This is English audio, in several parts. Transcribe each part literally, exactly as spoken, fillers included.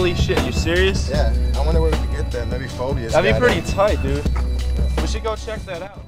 Holy shit, you serious? Yeah, I wonder where we could get them. Maybe Phobia's. That'd be got pretty it. tight, dude. We should go check that out.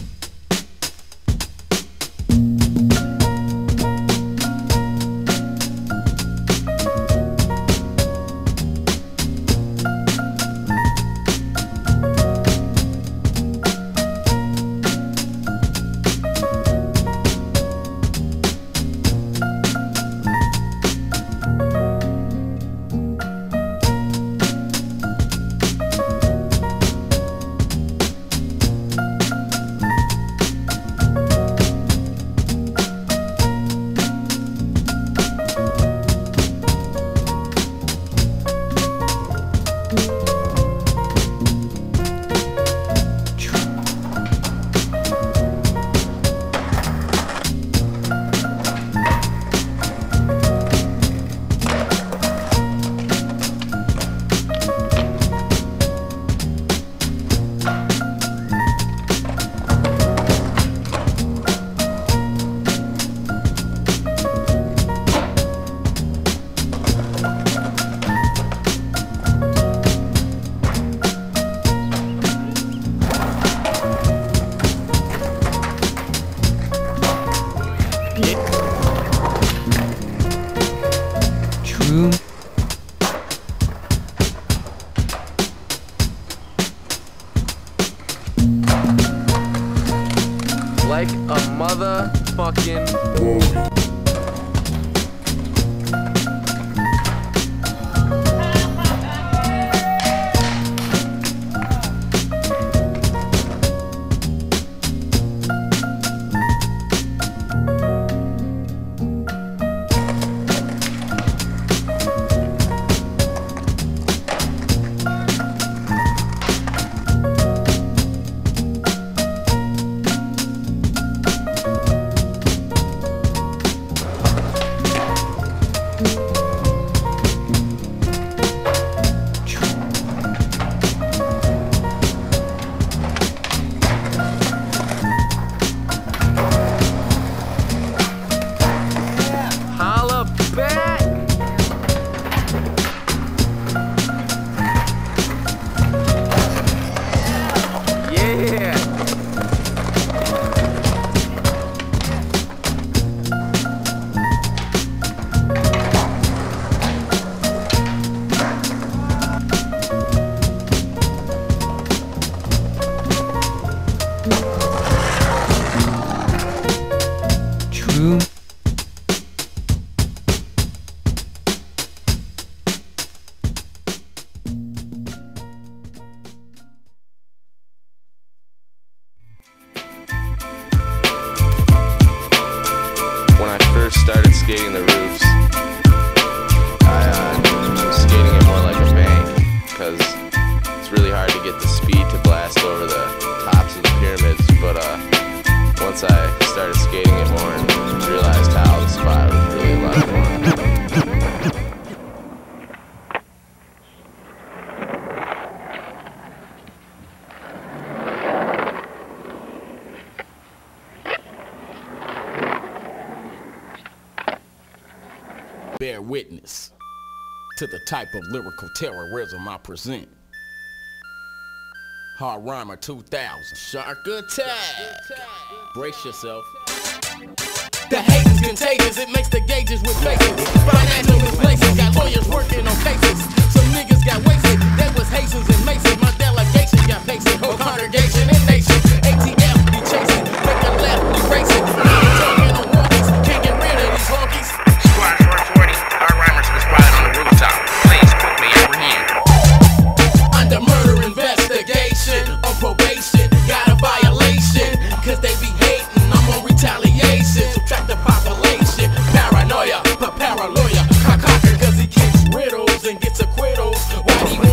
True. Like a motherfucking movie. True. When I first started skating the roofs, I uh, was skating it more like a bank because it's really hard to get the speed to blast over the tops of the pyramids. But uh, once I started skating it more and realized how the spot was really a lot of fun. Bear witness to the type of lyrical terrorism I present. Hard Rhymer two thousand. Shark attack. Brace yourself. The hate is contagious, it makes the gauges with faces. Financial misplaces, got lawyers working on cases. Some niggas got wasted, that was Haitians and Masons. My delegation got pasted, whole congregation and nation. A T F be chasing, make a left be racing. Talking on walkies, can't get rid of these honkies. Squad four forty, Hard Rhymers was spotted on the rooftop. Please quickly apprehend. Under murder investigation, on probation, got a violation. Cause they be hating, I'm on retaliation. Subtract the population, paranoia, the paranoia. I conquer cause he kicks riddles and gets acquittals. Why'd he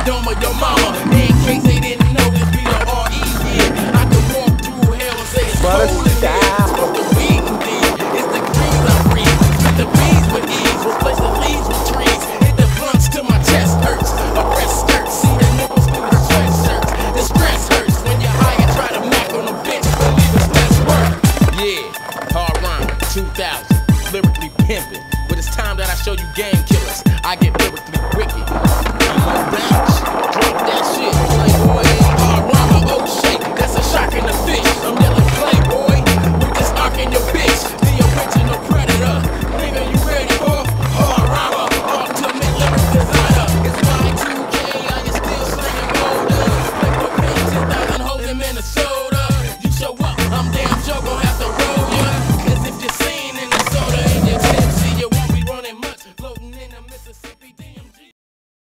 dome of your mama. In case they didn't know, this be the R E year. I can walk through hell and say it's cold in here. It's what the weed can do. It's the greens I breathe. Spit the bees with ease. Replace the leaves with trees. Hit the blunts till my chest hurts. Arrest skirts. See the nipples through the sweatshirts. The stress hurts when you're high and try to mac on a bitch. Believe it's less work. Yeah, hard rhyme, two thousand. Lyrically pimping. But it's time that I show you game killers. I get lyrically wicked. I'm a batch. Drink that shit. Playboy. Hard rhyme, oh shit. That's a shock in the fish. I'm yelling playboy. With this arc in your bitch. The original predator. Nigga, you ready for hard rhymer? Ultimate lyric designer. It's Y two K. I am still slinging boulders. Like the pin ten thousand hoes in Minnesota. You show up, I'm damn sure gon' have to roll ya. Cause if you're seen in the soda and you're tipsy, you won't be running much. Floating in the Mississippi D M G.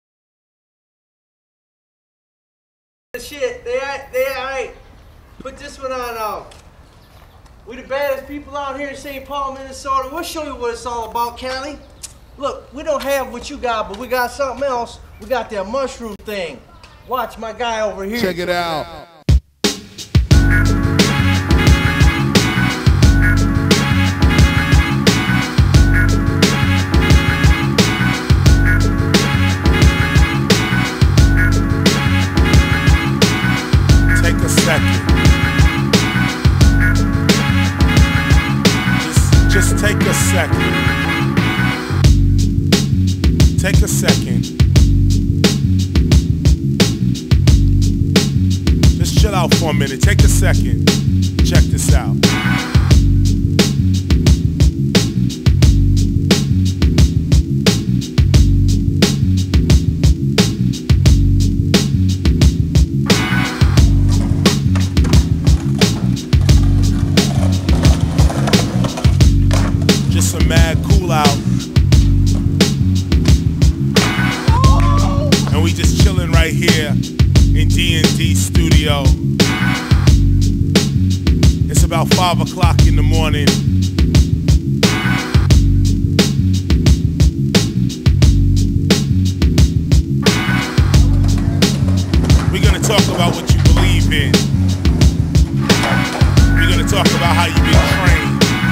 Shit, they ain't, they ain't. Put this one on. Um, we the baddest people out here in Saint Paul, Minnesota. We'll show you what it's all about, Cali. Look, we don't have what you got, but we got something else. We got that mushroom thing. Watch my guy over here. Check it out. Take a second. Just, just take a second. Take a second. Just chill out for a minute. Take a second. Check this out. Just some mad cool out. And we just chilling right here in D and D studio. It's about five o'clock in the morning. We're gonna talk about what you believe in. We're gonna talk about how you've been trained.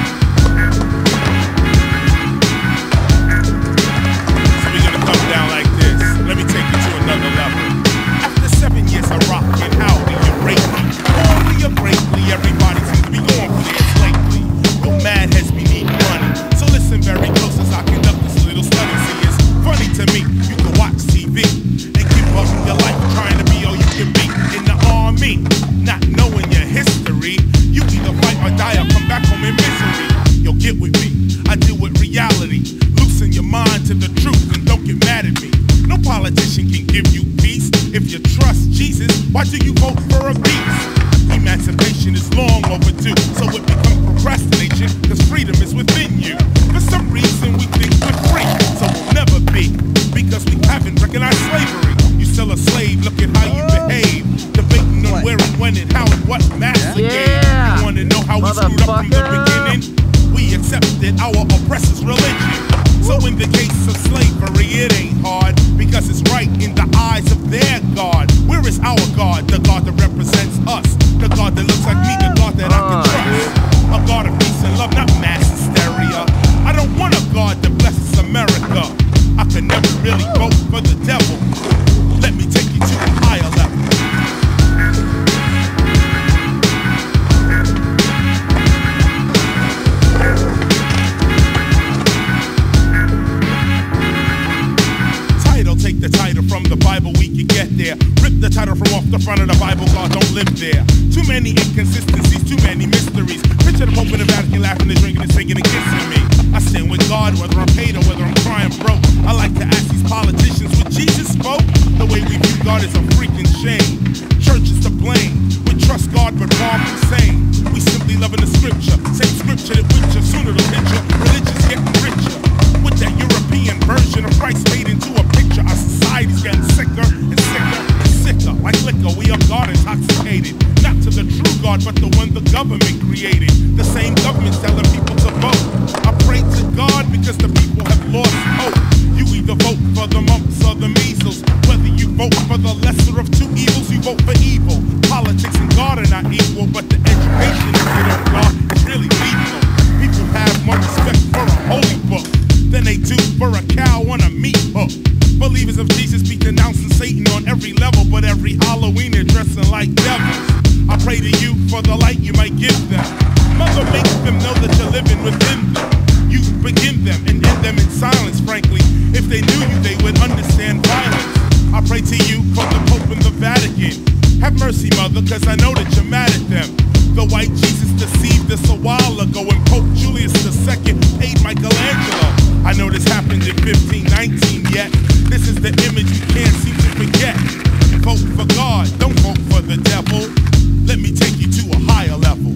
So we're gonna come down like this. Let me take you to another level. After seven years of rocking, how do you rate me? Only or greatly, everybody seems to be going for this lately. Your mad heads be needing money. So listen very close as I conduct this little study. See, it's funny to me, you can watch T V and give up your life trying to be all you can be in the army, not knowing your history. You either fight or die or come back home in misery. Yo, get with me, I deal with reality. Loosen your mind to the truth and don't get mad at me. No politician can give you peace. If you trust Jesus, why do you vote for a beast? Emancipation is long overdue, so it becomes procrastination, cause freedom is within you. For some reason we think we're free, so we'll never be, because we haven't recognized slavery. You still a slave, look at how you behave, debating on where and when and how and what master gave. You wanna know how we screwed up from the beginning? We accepted our oppressor's religion. So in the case of slavery, it ain't hard, because it's right in the eyes of their God. Where is our God? The God that represents us. The God that looks like me, the God that I can trust. A God of peace and love, not mass hysteria. I don't want a God that blesses America. I could never really vote for the devil. Let me take you to a higher level. Take the title from the Bible, we can get there. Rip the title from off the front of the Bible, God don't live there. Too many inconsistencies, too many mysteries. Picture the Pope in the Vatican laughing and drinking and singing and kissing me. I stand with God, whether I'm paid or whether I'm crying broke. I like to ask these politicians, would Jesus spoke? The way we view God is a freaking shame. Church is to blame. We trust God but wrong insane. We simply loving the scripture. Same scripture that with you, sooner the picture. Religion's getting richer. With that European version of Christ made into a picture. Our society's getting sicker and sicker and sicker. Like liquor, we are God intoxicated. Not to the true God, but the one the government created. The same government's telling people to vote. I pray to God because the people have lost hope. You either vote for the mumps or the measles. Whether you vote for the lesser of two evils, you vote for evil. Politics and God are not equal, but the education if you don't God is really lethal. People have more respect for a holy book than they do for a cow on a meat hook. Believers of Jesus be denouncing Satan on every level, but every Halloween they're dressing like devils. I pray to you for the light you might give them. Mother, make them know that you're living within them. You begin them and end them in silence, frankly. If they knew you, they would understand violence. I pray to you for the Pope and the Vatican. Have mercy, Mother, cause I know that you're mad at them. The white Jesus deceived us a while ago, and Pope Julius the Second paid Michelangelo. I know this happened in fifteen nineteen, yet this is the image you can't seem to forget. Vote for God, don't vote for the devil. Let me take you to a higher level.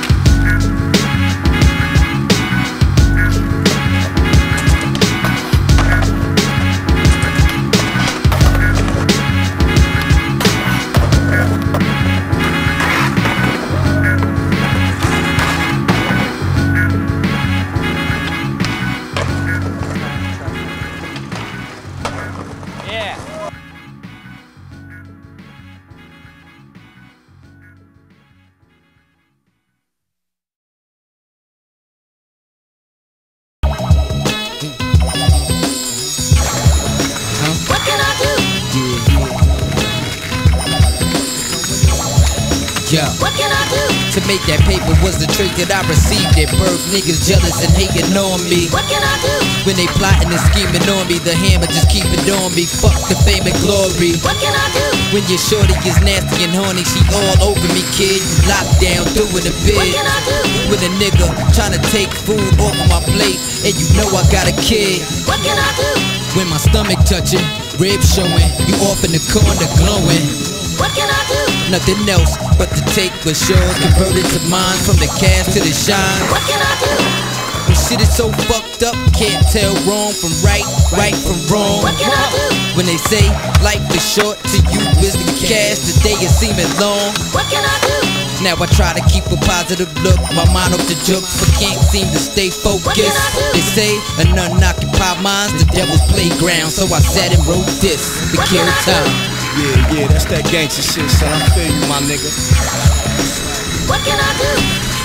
Yo, what can I do? To make that paper was the trick that I received at birth. Niggas jealous and hating on me. What can I do? When they plotting and scheming on me, the hammer just keep it on me. Fuck the fame and glory. What can I do? When your shorty is nasty and horny, she all over me, kid. You locked down, doing a bid. What can I do? With a nigga trying to take food off of my plate, and you know I got a kid. What can I do? When my stomach touching, ribs showing, you off in the corner glowing. What can I do? Nothing else but to take what's yours, converted to mine, from the cash to the shine. What can I do? When shit is so fucked up, can't tell wrong from right, right from wrong. What can I do? When they say life is short, to you is the cash, the day is seeming long. What can I do? Now I try to keep a positive look, my mind off the jokes, but can't seem to stay focused. They say an unoccupied mind's the devil's playground, so I sat and wrote this to kill time. Yeah, yeah, that's that gangster shit, son. I feel you, my nigga. What can I do?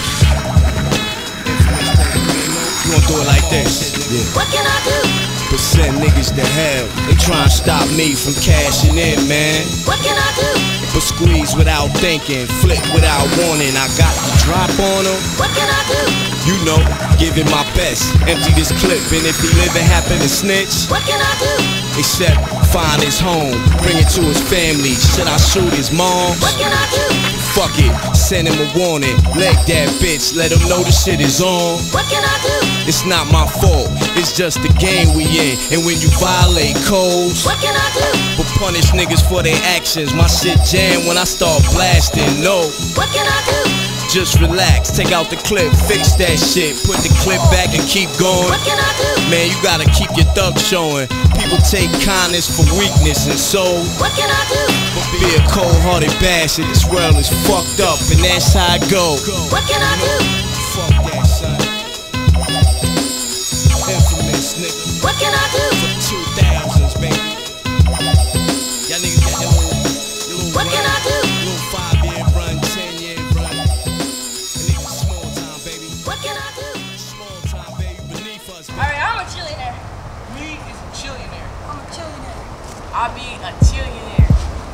You gon' do it like this. Yeah. What can I do? Percent niggas to hell. They try and stop me from cashing in, man. What can I do? But squeeze without thinking, flip without warning. I got the drop on them. What can I do? You know, giving my best. Empty this clip, and if he living, happen to snitch. What can I do? Except find his home, bring it to his family. Should I shoot his mom? What can I do? Fuck it, send him a warning. Leg that bitch, let him know the shit is on. What can I do? It's not my fault, it's just the game we in. And when you violate codes, what can I do? But punish niggas for their actions. My shit jam when I start blasting, no. What can I do? Just relax, take out the clip, fix that shit. Put the clip back and keep going. What can I do? Man, you gotta keep your thug showing. People take kindness for weakness and soul. What can I do? But be a cold-hearted bastard. This world is fucked up and that's how it go. What can I do? Fuck that, son. Infamous, nigga. What can I do? For the two thousands, baby. Y'all niggas got your little, your little what run, can I do? Little five-year run, ten-year run. And niggas small time, baby. What can I do? Small time, baby, beneath us, baby. Alright, I'm a chillionaire. Me is a chillionaire. I'm a chillionaire. I'll be a chillionaire.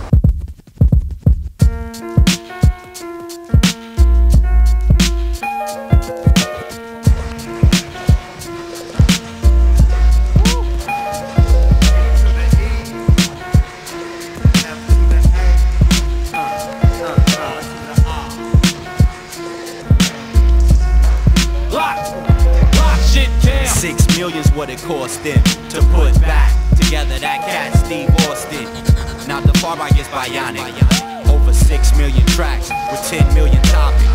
Six million's what it cost them to put back together that cat Steve Austin. Now the far right is bionic. Over six million tracks with ten million topics.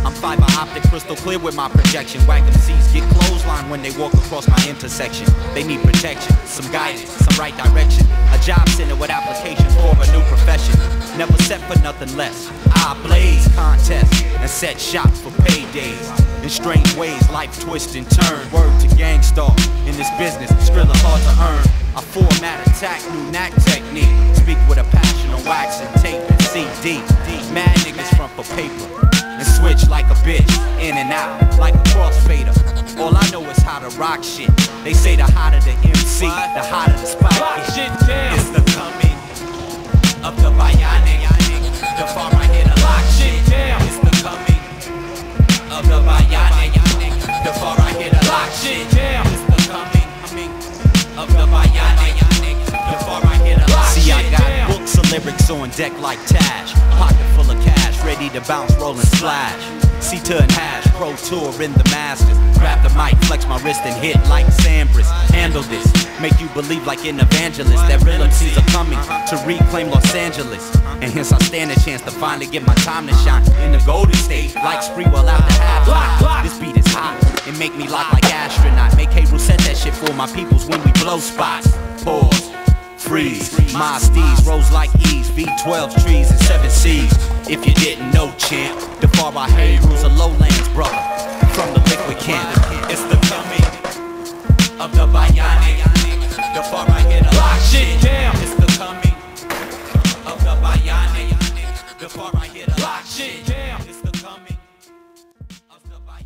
I'm fiber optic, crystal clear with my projection. Whack M Cs get clothesline when they walk across my intersection. They need protection, some guidance, some right direction. A job center with applications for a new profession. Never set for nothing less. I blaze contests and set shots for paydays. In strange ways, life twists and turn. Word to gangstar. In this business, Skrilla hard to earn. A format attack, new knack technique. Speak with a passion on wax and tape and C D. Mad niggas front for paper and switch like a bitch, in and out like a crossfader. All I know is how to rock shit. They say the hotter the M C, the hotter the spike. Lock shit down. It's the coming of the bionic. The far right here to lock shit down. It's the coming of the bionic. The far right here to lock shit down. It's the coming of the bionic. The far right here to lock shit down. See, I got books of lyrics on deck like Tash. Pocket full of cash, ready to bounce, roll and splash. C-to and hash, pro tour in the masters. Grab the mic, flex my wrist and hit like Sampras. Handle this, make you believe like an evangelist that real M Cs are coming to reclaim Los Angeles. And hence I stand a chance to finally get my time to shine in the Golden State, like Spreewell after halftime. This beat is hot, it make me lock like astronaut. Make K. set that shit for my peoples when we blow spots. Pause. Freeze, my steeds rose like E's, V twelve trees and seven C's. If you didn't know, champ, the far right here rules a lowlands, brother. From the liquid camp, it's the coming of the bionic. The far right here to lock shit down. It's the coming of the bionic. The far right here to lock shit down. It's the coming of the bionic.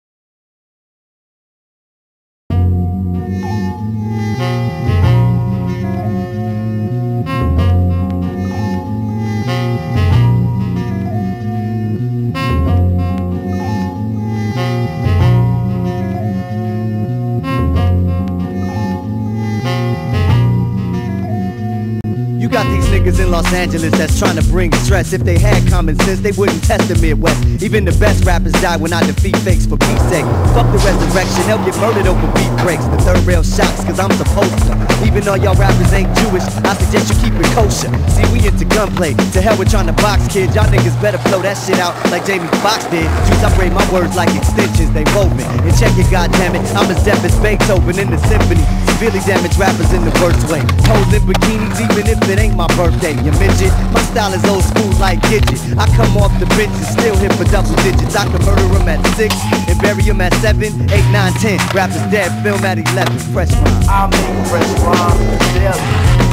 You got these niggas in Los Angeles that's trying to bring stress. If they had common sense, they wouldn't test the Midwest. Even the best rappers die when I defeat fakes for peace sake. Fuck the resurrection, they'll get murdered over beat breaks. The third rail shocks, cause I'm supposed to. Even though y'all rappers ain't Jewish, I suggest you keep it kosher. See, we into gunplay, to hell with trying to box kids. Y'all niggas better blow that shit out like Jamie Foxx did. Juice, I braid my words like extensions, they woven. And check it, goddammit, I'm as deaf as Beethoven in the symphony. Severely damaged rappers in the worst way. Hoes in bikinis, even if it ain't my birthday. You midget, my style is old school like Gidget. I come off the bench and still hit for double digits. I can murder them at six and bury them at seven, eight, nine, ten. Rappers dead, film at eleven. Fresh rhyme. I make fresh rhymes daily.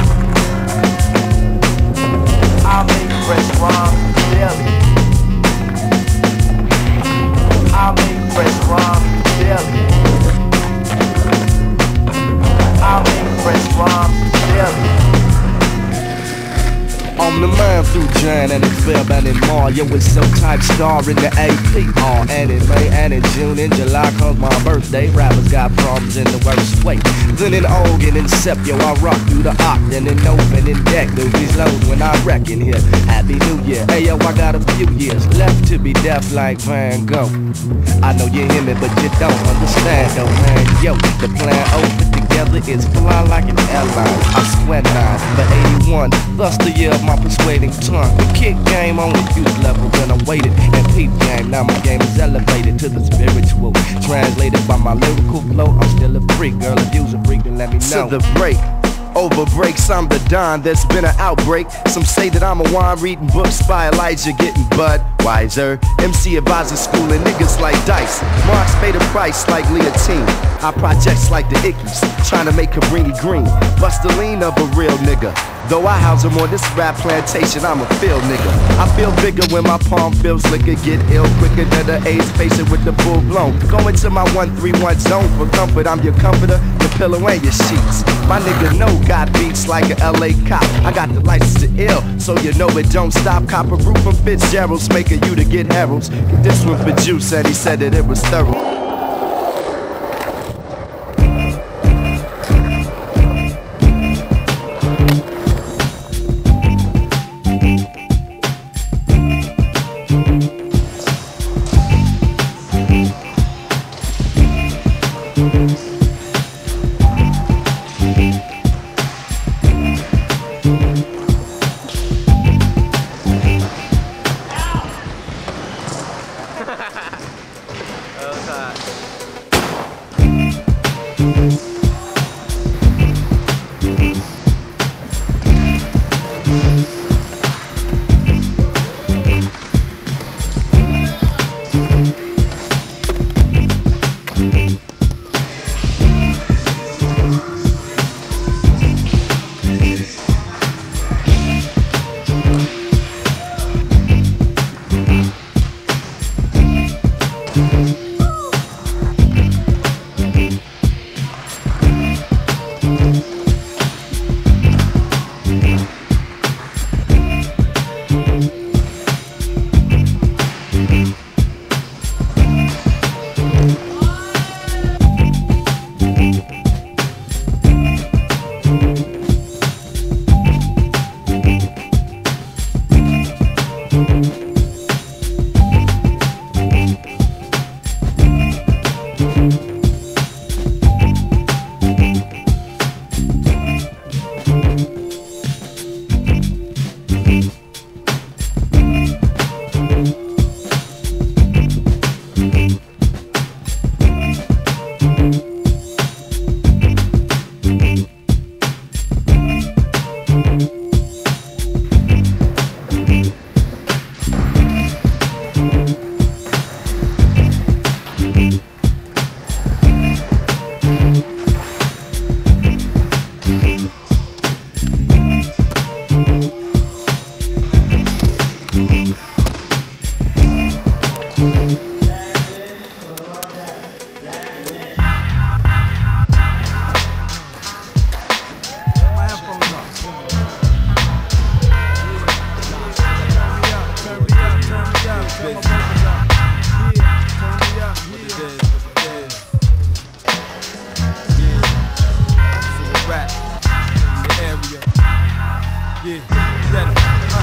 I make fresh rhymes daily. I make fresh rhymes daily. I make fresh rhymes daily. I'm the man through Jan and it's Fairbairn and Mar. Yo, it's so type star in the A P R. And in May and in June and July comes my birthday. Rappers got problems in the worst way. Then in Oregon and Sep, yo, I rock through the Octon and open and deck. Movies load when I reckon here. Happy New Year. Hey, yo, I got a few years left to be deaf like Van Gogh. I know you hear me, but you don't understand though, man. Yo, the plan open together is fly like an airline. I swear nine for eighty-one. Thus the year of my persuading tongue. The kick game on the youth level when I waited and peep game. Now my game is elevated to the spiritual. Translated by my lyrical flow, I'm still a freak. Girl, if you's a freak, then let me know. To the break. Over breaks, I'm the Don, there's been an outbreak. Some say that I'm a wine reading books by Elijah, getting Bud Wiser. M C advisor schooling niggas like Dice. Marks paid a price like Leontine. I projects like the Ickies, trying to make Cabrini green. Bust the lean of a real nigga. Though I house him on this rap plantation, I'm a field nigga. I feel bigger when my palm feels liquor. Get ill quicker than the AIDS patient with the full blown. Go into my one three one zone for comfort. I'm your comforter, your pillow and your sheets. My nigga know got beats like an L A cop. I got the license to ill, so you know it don't stop. Copper roof from Fitzgerald's making you to get heralds. Get this one for Juice and he said that it was thorough.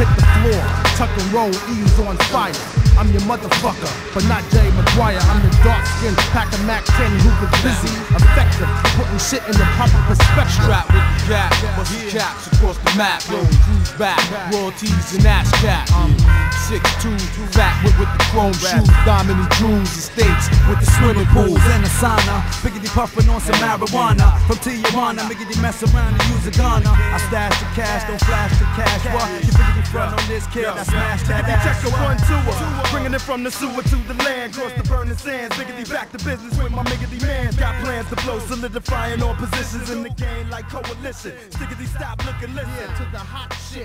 hit the floor, tuck and roll, ease on fire. I'm your motherfucker, but not Jay McGuire. I'm the dark-skinned pack of Mac ten who was busy, effective, putting shit in the proper perspective. Strap with the gap, bustin' caps across the map. Yo, cruise back, royalties and ass cap. I'm six two, fat with, with the chrome shoes, diamond jewels, estates with the swimming pools and a sauna. Biggity puffin' on some marijuana from Tijuana. Biggity mess around and use a gun. I stash the cash, don't flash the cash. What? You biggity front on this kid, I smash that ass. Check the one, two, bringing it from the sewer to the land, cross the burning sands. Biggity back to business with my miggity man. Got plans to blow, solidifying all positions in the game like coalition. Stickity stop, look and listen to the hot shit.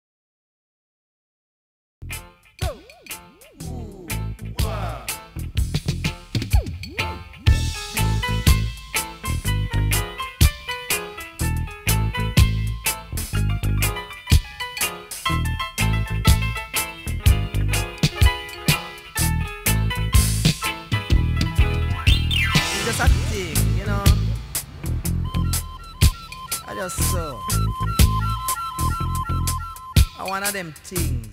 Just a thing, you know. I just saw. I one of them things.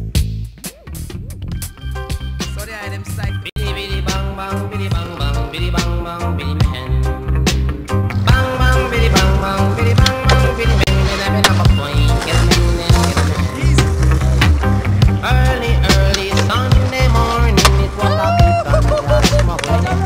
So they are them psych. Biddy biddy bang bang, biddy bang bang, biddy bang bang, biddy man. Bang bang, biddy bang bang, biddy bang bang, biddy man. Get a bit of a point, get a man, get a man. Early, early Sunday morning, it was a bit of a smoke.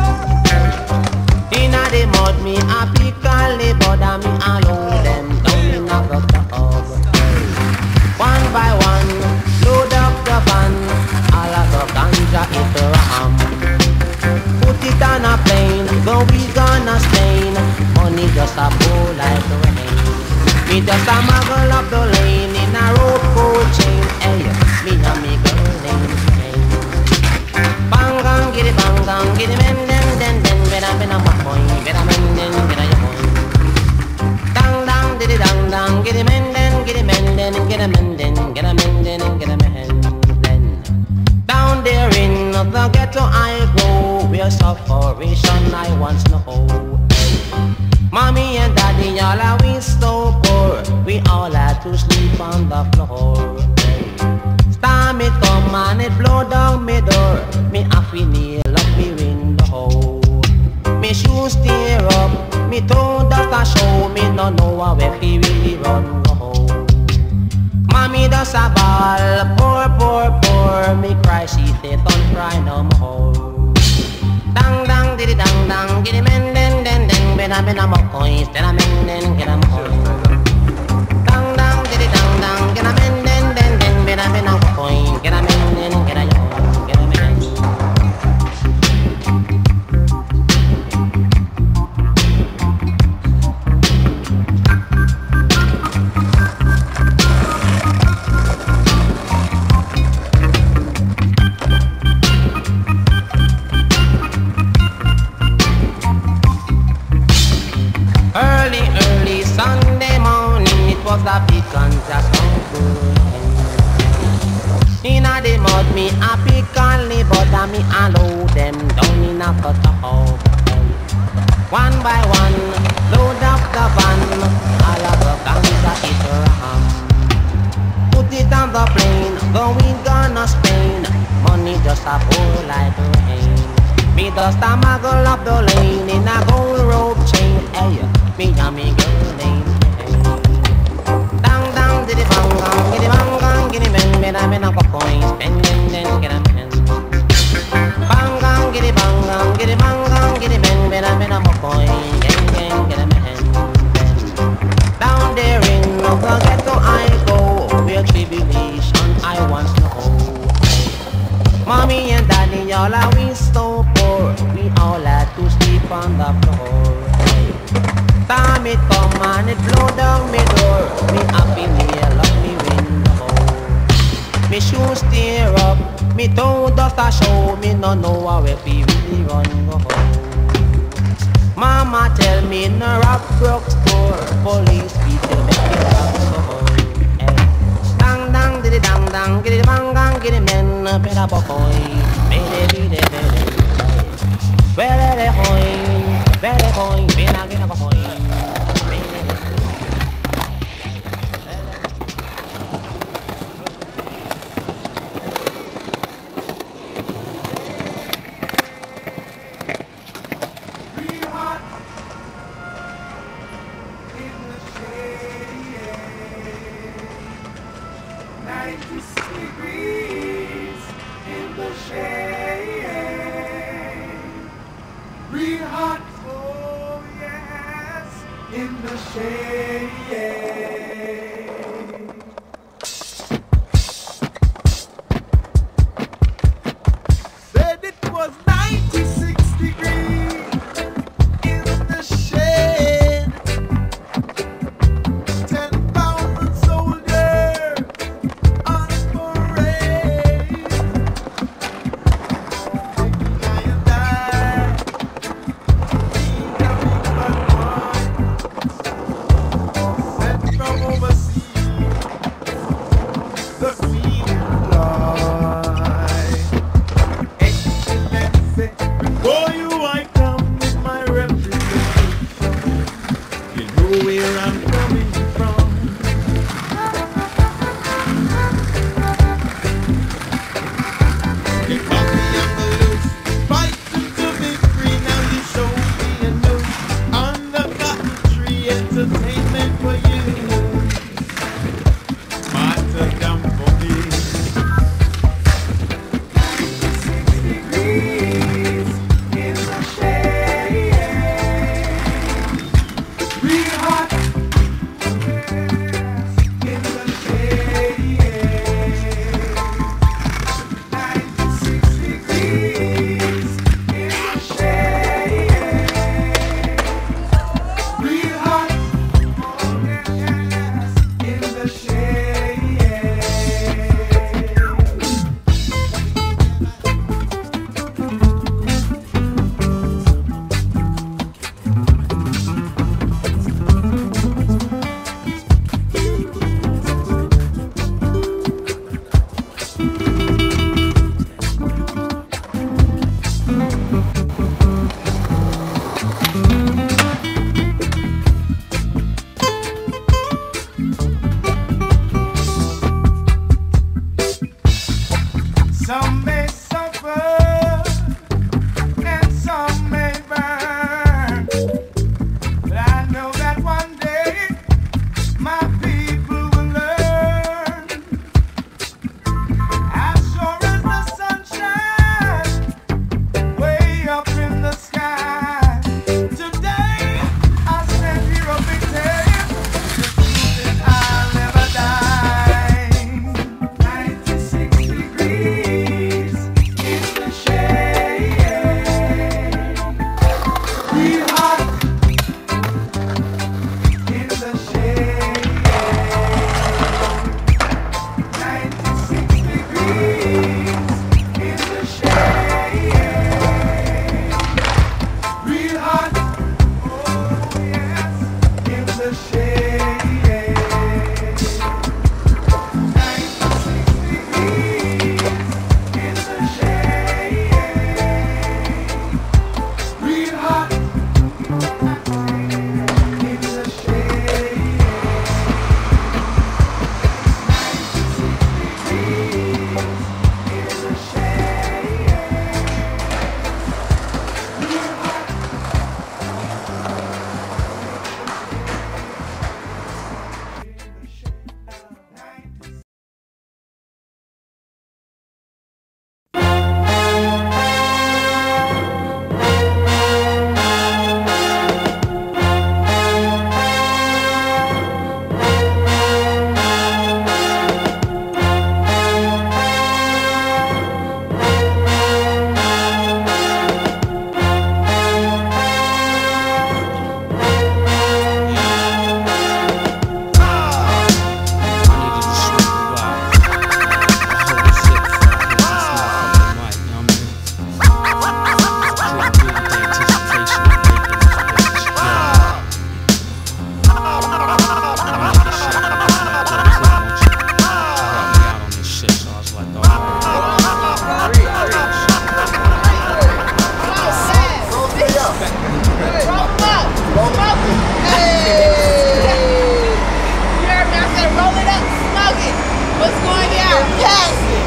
Inna the mud, me a pick a lay, but a me allow them down in a gutter hub. One by one, load up the van, all of the ganja hit the ram. Put it on a plane, go we gonna Spain. Money just a pour like rain. Me just a muggle up the lane in a rope coat chain. Hey, me a me girl named Jane. Bang bang, get it bang bang, get it men den den den. Better better my boy, better men den, better your boy. Dang dang, did it dang dang, get it men den, get it men den, get a men den, get a men den, get a men den. Down there in the ghetto I go, where sufferation I once know. Mommy and daddy all are we so poor, we all had to sleep on the floor. Storm it come and it blow down me door, me have to nail up me window. Me shoes tear up, me toe does a show, me no know where he really run go. Mommy does a ball, poor, poor, poor, me cry, she say don't cry no more. Dang, dang, diddy, dang, dang, giddy, men, den, den, den, ben, ben, I'm a coins, then I'm in, den, get a coin. Dang, dang, diddy, dang, dang, get a men, den, den, den, ben, ben, I'm a coin, get a men, den, get a coin, get a men. Early, early Sunday morning, it was a big contrast on good. Inna the mud, me a pick only, but a me allow them down in a gutter hub. One by one, load up the van, all of the ganja hit ram. Put it on the plane, going gonna Spain. Money just a pour like rain. Me just a muggle up the lane in a gold rope chain. Hey, me a me girl named Jane. Dang dang diddy bang bang, giddy bang bang, giddy men, men a men a go coins, pen den den, get a men. Bang bang giddy bang bang, giddy bang bang, giddy men, men a men a go coins, gang gang, get a men. Down there in the ghetto I go, where tribulation I once know. Mommy and daddy all are we so poor, we all had to sleep on the floor. Time it come and it blow down me door, me happy nail up me window. Me shoes tear up, me toe dust a show, me no know where we really run go home. Mama tell me in a rock broke store, police people make me rock so home. Hey. Dang dang diddy dang dang, giddy bang bang, giddy men, better boy, biddy biddy biddy. Biddy boy, biddy boy, biddy biddy boy. ninety-six degrees in the shade. Real hot, oh yes, in the shade. Said it was ninety-six degrees in the shade. Ten thousand soldiers on parade. Taking I and I, being a big bad one. Sent from overseas, the Queen fly. Excellency, before you I come with my representation. You know where I'm coming from. You caught me on the loose, fighting to be free. Now you show me a noose on the cotton tree. Entertainment for you, martyrdom for me. ninety-six degrees in the shade. Real hot, in the shade. ninety-six degrees in the shade. Real hot, in the shade. Some may suffer and some may burn, but I know that one day my people will learn. As sure as the sunshine way up in the sky, today I stand here a victim. The truth is I'll never die. ninety-six degrees in the shade. Real hot in the shade. ninety-six degrees in the shade. Real hot, oh yes, in the shade. ninety-six degrees in the shade. Real hot, in the shade.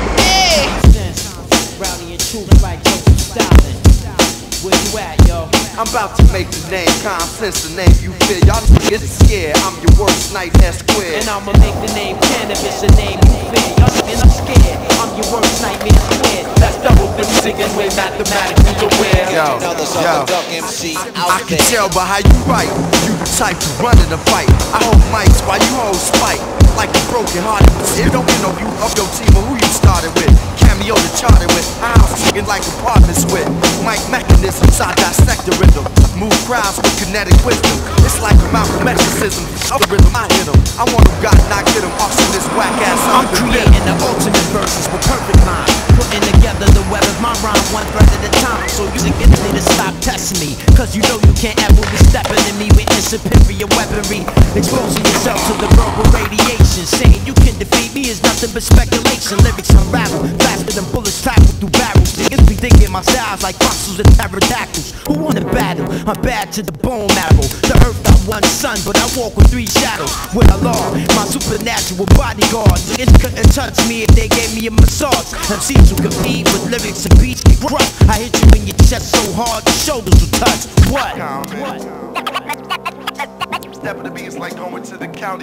Rowdy and true like Joseph Stalin. Where you at, yo? I'm about to make the name common sense, the name you fear. Y'all niggas scared, I'm your worst nightmare square. And I'ma make the name cannabis a name you fear. Y'all niggas are scared, I'm your worst nightmare square. That's double music and way mathematically aware. Yo, yo, I can tell by how you write, you the type to run in a fight. I hold mics while you hold spike, like a broken hearted. It don't get no you up your team or who you started with. Cameo the charted with, I house chicken like apartments with. Mic mechanisms, I dissect the rhythm. Move crowds with kinetic wisdom. It's like a Malcolm exorcism. Up the rhythm, I hit them. I want them God not get them off in this whack ass. I'm creating the ultimate verses with perfect mind. Putting together the web of my rhyme one thread at a time. So you can get me to stop testing me. Cause you know you can't ever be stepping in me with superior weaponry. Exposing yourself to the verbal radiation. Saying you can defeat me is nothing but speculation. Lyrics unravel faster than bullets travel through barrels. Niggas be thinking my styles like fossils and pterodactyls. Who wanna battle? I'm bad to the bone marrow. The earth got one sun, but I walk with three shadows. With a law, my supernatural bodyguard. Niggas couldn't touch me if they gave me a massage. M Cs who compete with lyrics and beats get crushed. I hit you in your chest so hard your shoulders will touch. What? What? Step of the beat is like going to the county.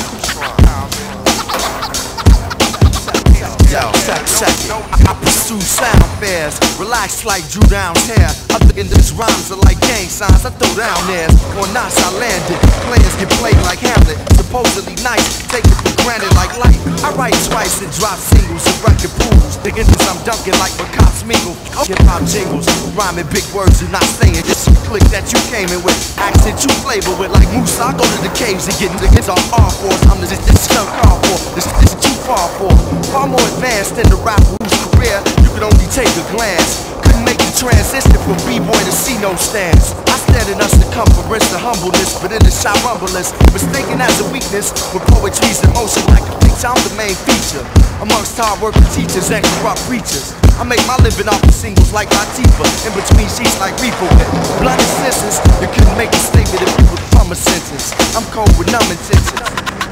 Yo, check, check it. I pursue sound fairs, relax like Drew Down's hair. I think these rhymes are like gang signs. I throw down theirs. On Nas I landed. Players get played like Hamlet. Supposedly nice, take it for granted like light. I write twice and drop singles and record pools. The inches I'm dunking like my cops mingle. Hip hop jingles, rhyming big words and not saying this click that you came in with. Accent you flavor with like Moose. I go to the caves and get niggas off all fours. I'm the this stuff call for. This this too far for. Far more advanced than the rapper whose career you could only take a glance. Couldn't make the transition from B-boy to C-no stance. I stand in us circumference to humbleness, but in the shop rumbleless, mistaken as a weakness. When poetry's in motion like a picture, I'm the main feature. Amongst hard-working teachers and corrupt preachers, I make my living off of singles like Latifah. In between sheets like Reaper with blunt senses. You couldn't make a statement if you would plumb a sentence. I'm cold with numb intentions.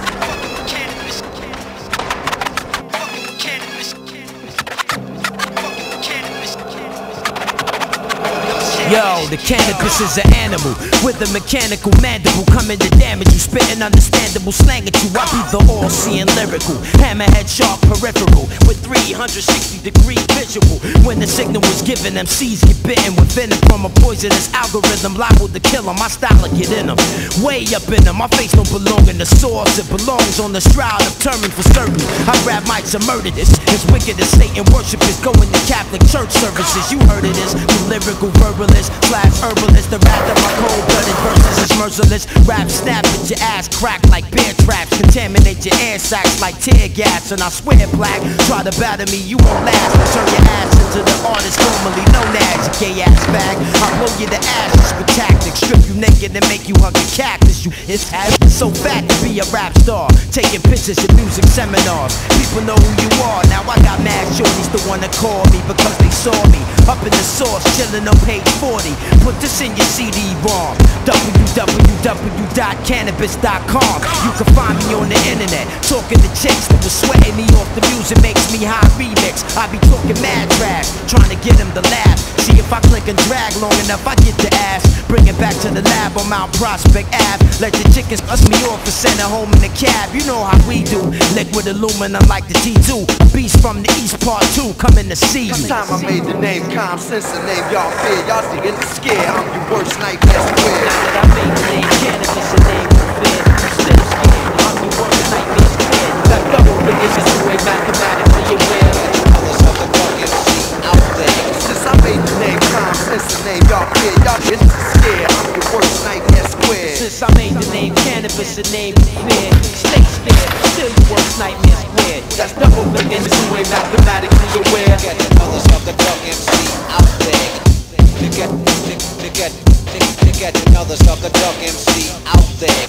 Yo, the cannabis is an animal with a mechanical mandible coming to damage you. Spitting understandable slang at you. I be the all-seeing lyrical, hammerhead sharp peripheral with three hundred sixty degree visual. When the signal was given, M Cs get bitten with venom from a poisonous algorithm liable to kill them. My style will get in them, way up in them. My face don't belong in the source, it belongs on the shroud of turning for certain. I grab mics and murder this. As wicked as Satan worship is going to Catholic church services. You heard of this, you lyrical verbalist slash herbalist. The wrath of my cold-blooded verses is merciless. Rap snap at your ass crack like bear traps. Contaminate your air sacs like tear gas. And I swear black, try to batter me, you won't last. Turn your ass into the artist formerly known as a gay ass bag. I blow you to ashes with tactics. Strip you naked and make you hug a cactus. You it's so fat to be a rap star. Taking pictures at music seminars. People know who you are. Now I got mad shorties that wanna call me because they saw me up in the source, chilling on page forty. Put this in your C D ROM. w w w dot cannabis dot com. You can find me on the internet talking to chicks that was sweating me off. The music makes me high remix. I be talking mad trash, trying to get them to laugh. See if I click and drag long enough, I get the ass. Bring it back to the lab on Mount Prospect Ave. Let the chickens bust me off and send her home in a cab. You know how we do. Liquid aluminum like the T two. A beast from the East Part two coming to see me. This time I made the name calm sense the name y'all fear. Y'all see it's scared. I'm your worst nightmare square. Now that I made the name cannabis a name you fear, you still scared. I'm your worst nightmare square. That double niggas is the way mathematically aware. Others of the drug M C out there. Since I made the name calm sense the name y'all fear. Y'all get scared. I'm your worst nightmare square. Since I made the name cannabis a name you fear, stay scared. Still your worst nightmare square. That's double niggas is the way mathematically aware. Get others of the drug M C out there. To get, to get, to get others of the drug M C out there.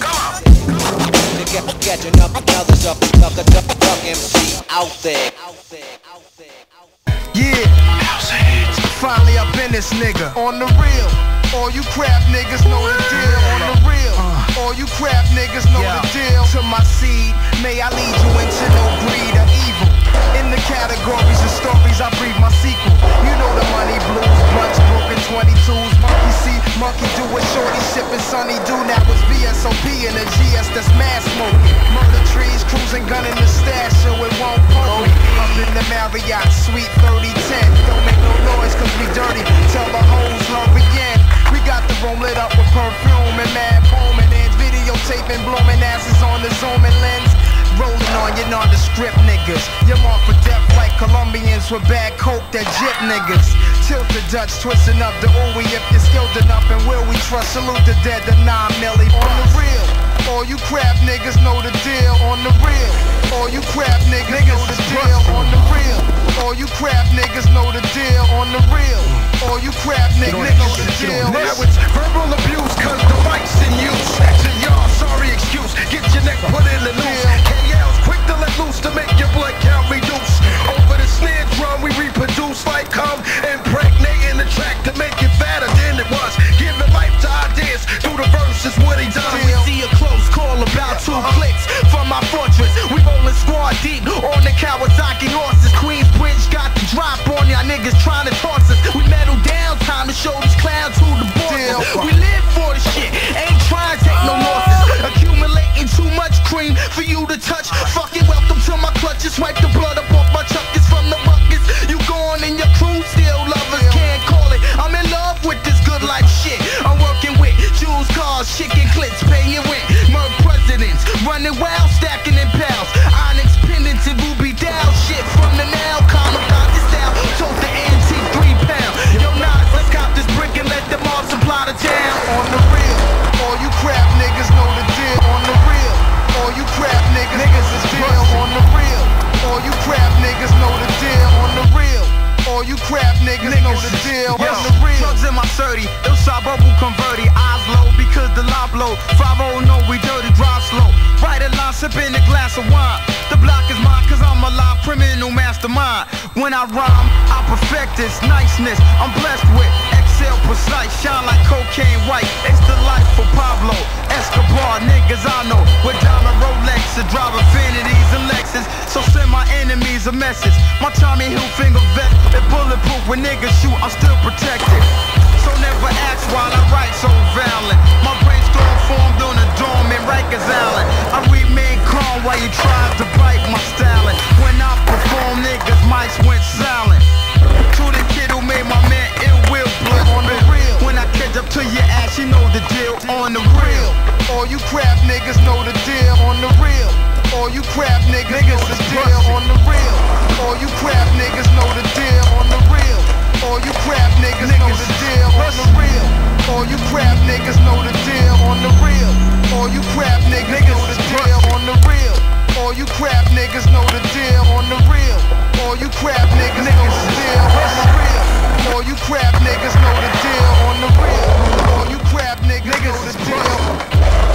To get, get others of the drug M C out there. Yeah, finally up in this nigga. On the real, all you crap niggas know the deal. On the real, all you crap niggas know the deal. To my seed, may I lead you into no greed or evil. In the categories and stories, I breathe my sequel. You know the money blues, blunts, broken twenty-twos, monkey see, monkey Sonny do, that was V S O P and the G S that's mass smoking. Murder trees, cruising, gun in the stash, so it won't poke me. Up in the Marriott, Suite thirty ten. Don't make no noise, cause we dirty. Tell the hoes hurry in. We got the room lit up with perfume and mad foam and then videotaping, blowing asses on the zooming lens. Rolling on your nondescript niggas. You're marked for death like Colombians with bad coke that jip niggas. Tilt the Dutch, twisting up the ooey if you're skilled enough. And will we trust? Salute the dead, the nine milli. On the real, all you crap niggas know the deal. On the real, all you crap niggas know the deal. On the real, all you crap niggas know the deal. On the real, all you crap niggas know the deal. Now it's verbal abuse cause the mic's in use. So y'all, sorry excuse, get your neck put in the noose. K L's quick to let loose to make your blood count reduce. Over the snare drum we reproduce like come impregnating the track to make it fatter than it was. Giving life to ideas through the verse is what he does. We see a close call about two clicks from my fortress. We rolling squad deep on the Kawasaki horses. Queensbridge got the drop on y'all niggas trying to toss us. We metal down, time to show these clowns who the boss is. We live for the shit, ain't trying to take no losses. Accumulating too much cream for you to touch. Fucking welcome to my clutches. Wipe the blood up off my chuckers from the buckets. You gone and your crew still lovers can't call it. I'm in love with this good life shit. I'm working with Jews, cars, chicken clips, paying rent. Merc presidents, running wild, stacking in pals. Onyx pendants and ruby dial shit from the now. Kamikaze style, told the antique three pound. Yo, Nas, let's cop this brick and let them all supply the town. On the real, all you crap niggas know the deal. On the real, all you crap niggas, niggas is deal. On the real, all you crap niggas know the deal. On the real, all you crap niggas, niggas know the deal. Yo, on the real. Drugs in my thirty, Ilsa bubble converted. Eyes low because the lob low. five oh no, we dirty, drive slow. Right a line, sipping a glass of wine. The block is mine cause I'm a live criminal mastermind. When I rhyme, I perfect this niceness I'm blessed with. Excel precise, shine like cocaine white. It's the life for Pablo Escobar, niggas I know. With diamond Rolexes, drive Affinities and Lexus. So send my enemies a message. My Tommy Hilfiger vest is bulletproof. When niggas shoot, I'm still protected. So never ask while I write so violent. My brainstorm formed on a dorm in Rikers Island. I remain calm while you tried to bite my styling. When I perform, niggas mics went silent. To the kid who made my man ill will blood on the real. When I catch up to your ass, you know the deal. On the real, all you crap niggas know the deal. On the real, all you crap niggas, niggas is deal. On the real, all you crap niggas know the deal. On the real, all you crap niggas know the deal. On the real, all you crap niggas know the deal. On the real, all you crap niggas know the deal. On the real, all you crap niggas know the deal. On the real, all you crap niggas know the deal. On the real, all you crap niggas know the deal. On the real, all you crap niggas know the deal.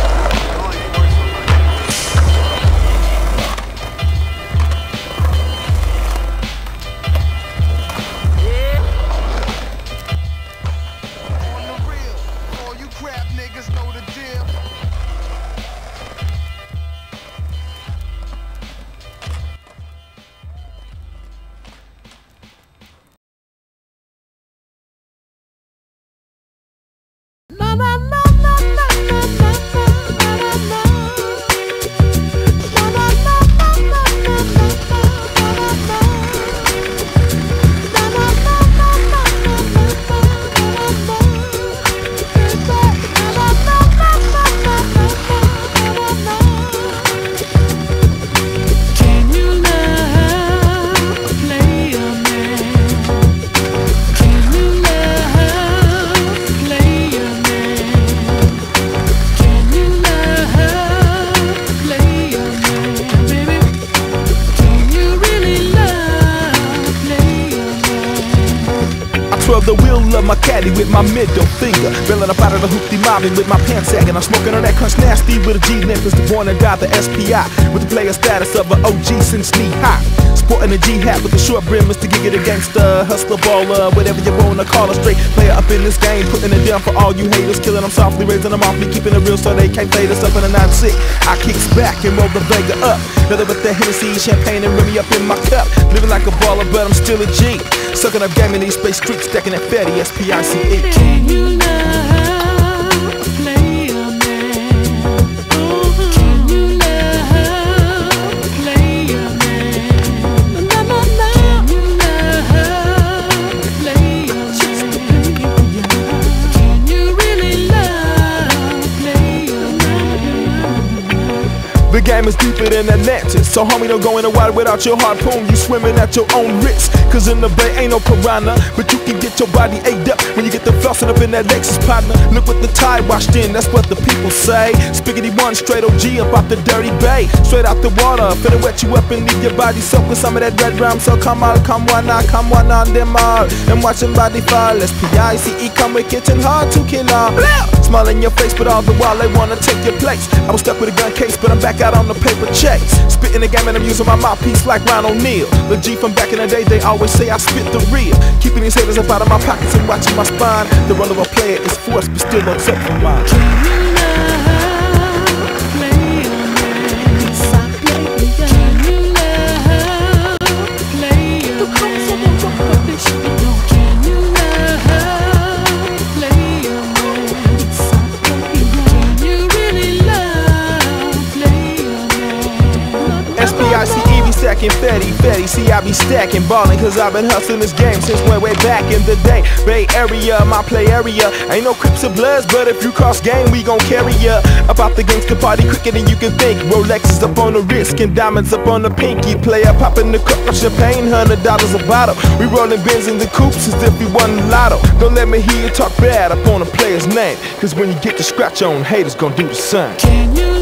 The wheel of my caddy with my middle finger, bailing up out of the hoopty mobbing with my pants sagging. I'm smoking on that crunch nasty with a G Memphis, the born and died the S P I with the player status of an O G since knee high. Sporting a G hat with a short brim, Mister Giga the gangster, hustler, baller, whatever you wanna call a straight player up in this game, putting it down for all you haters, killing them softly, raising them off me, keeping it real so they can't fade us up in a nine six. I kicks back and roll the Vega up, nothing but the Hennessy, champagne and Remy up in my cup, living like a baller but I'm still a G, sucking up game in these space streets, stacking that fatty S P I C E. Can you love a player? Atlantis. So homie, don't go in the water without your harpoon. You swimming at your own risk, cause in the bay ain't no piranha. But you can get your body ate up when you get the flossing up in that Lexus, partner. Look what the tide washed in, that's what the people say. Spiggity one, straight O G up out the dirty bay. Straight out the water, finna wet you up and leave your body soaked with some of that red rum. So come on, come on now, come on on them all. And watch them body fall. S P I C E come with kitchen hard to kill all. Smile in your face, but all the while they wanna take your place. I was stuck with a gun case, but I'm back out on the paper chase. Spitting the game and I'm using my mouthpiece like Ron O'Neal. The G from back in the day, they always say I spit the real. Keeping these haters up out of my pockets and watching my spine. The role of a player is forced, but still no set for mine. S P I C E be stacking fatty, fatty. See, I be stacking, ballin', cause I've been hustling this game since way, way back in the day. Bay Area, my play area. Ain't no Crips or Bloods, but if you cross game, we gon' carry ya. About the gangsta party quicker than you can think. Rolexes up on the wrist and diamonds up on the pinky. Player poppin' the cup of champagne, hundred dollars a bottle. We rollin' bins in the coops as if we won the lotto. Don't let me hear you talk bad up on a player's name, cause when you get the scratch on, haters gon' do the same. Can you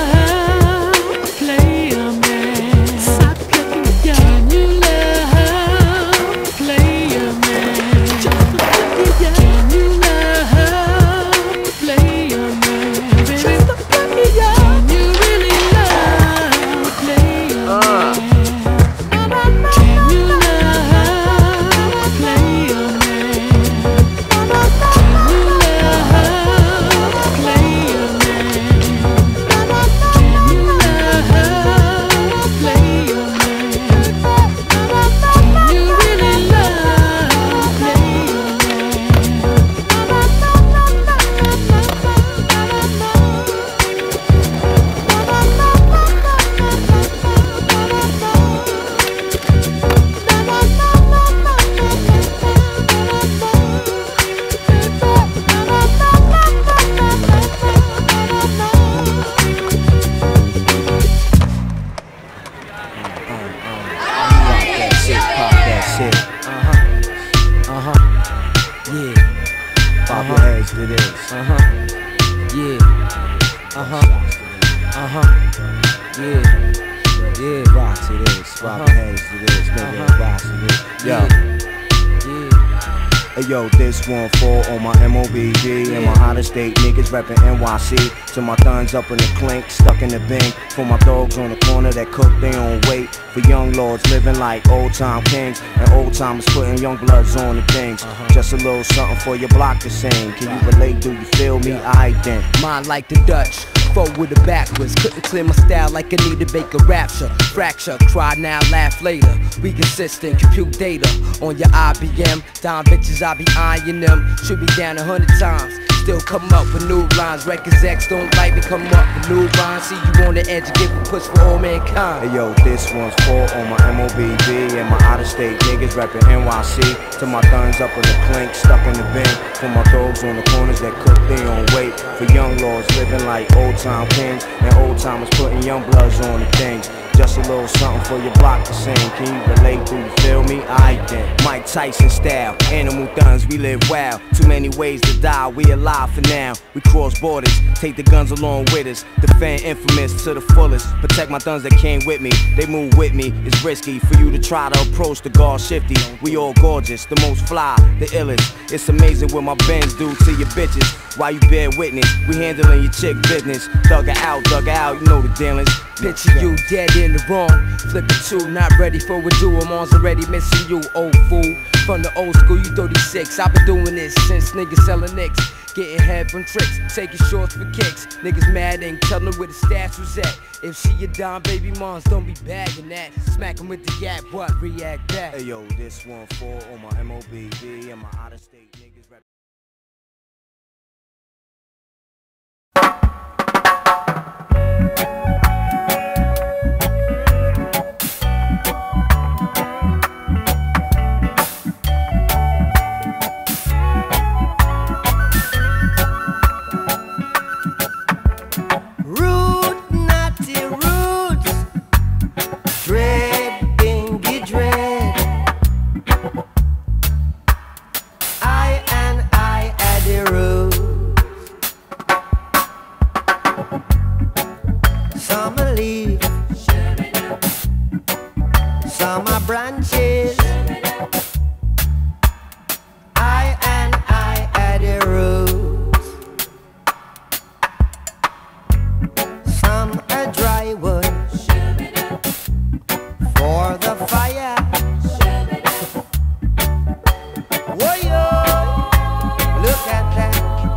Yo, this one for all my M O B G and my out-of-state niggas reppin' N Y C. To my thuns up in the clink, stuck in the bank. For my dogs on the corner that cook their own weight. For young lords living like old-time kings, and old-timers putting young bloods on the things. Just a little something for your block to sing. Can you relate? Do you feel me? I then. Mine like the Dutch, forward with the backwards. Couldn't clear my style like I need to make a rapture. Fracture, cry now, laugh later. We consistent, compute data on your I B M. Dime bitches, I be eyeing them. Should be down a hundred times. Still come up with new lines. Records X don't like me, come up with new rhymes. See you on the edge and give a push for all mankind. Hey yo, this one's for all my M O B B and my out-of-state niggas reppin' N Y C. To my thuns up in the clink, stuck in the bank. For my dogs on the corners that cook their own weight. For young lords living like old-time kings, and old-timers putting young bloods on the things. Just a little something for your block to sing. Can you relate? Do you feel me? I then. Mike Tyson style, animal thuns, we live wild. Too many ways to die, we alive for now. We cross borders, take the guns along with us. Defend infamous to the fullest. Protect my thuns that came with me, they move with me. It's risky for you to try to approach the guard shifty. We all gorgeous, the most fly, the illest. It's amazing what my bands do to your bitches. While you bear witness, we handling your chick business. Thug her out, thug her out, you know the dealings. Picture you dead in the wrong. Flip it two, not ready for a duel. Mom's already missing you, old fool. From the old school, you thirty-six. I've been doing this since niggas selling nicks. Getting head from tricks, taking shorts for kicks. Niggas mad, ain't telling where the stash was at. If she a dime, baby moms, don't be bagging that. Smack 'em with the yak, what? React that. Hey yo, this one for all my M O B B and my out-of-state niggas rep. some are branches. I and I are the roots. Some are dry wood for the fire. Whoa-yo, look at that.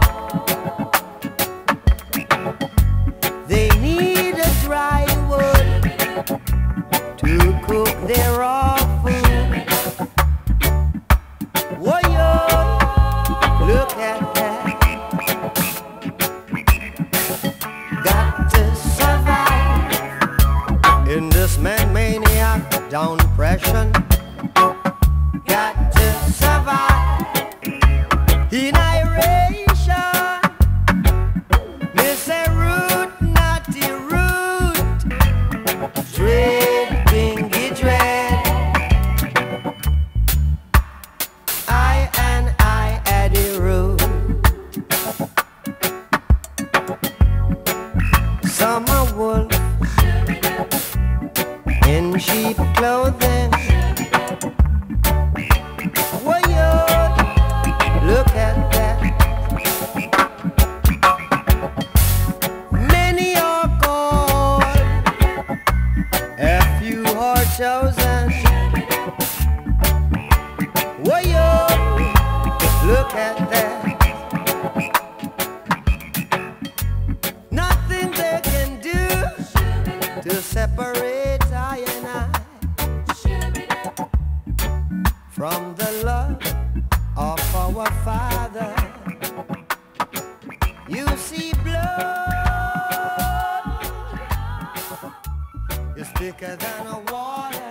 They need a dry wood to cook their raw food. Whoa-yo, look at that. Got to survive in this man-maniac down depression. Got to survive in iration. Miss a root, not the root. Dread, bingy dread. I and I at the root. Some are wolf in sheep clothing. Whoa-yo, look at that. Many are called, a few are chosen. Whoa-yo, look at that. Nothing they can do to separate I and I from the love of our Father. You see, blood is thicker than a water.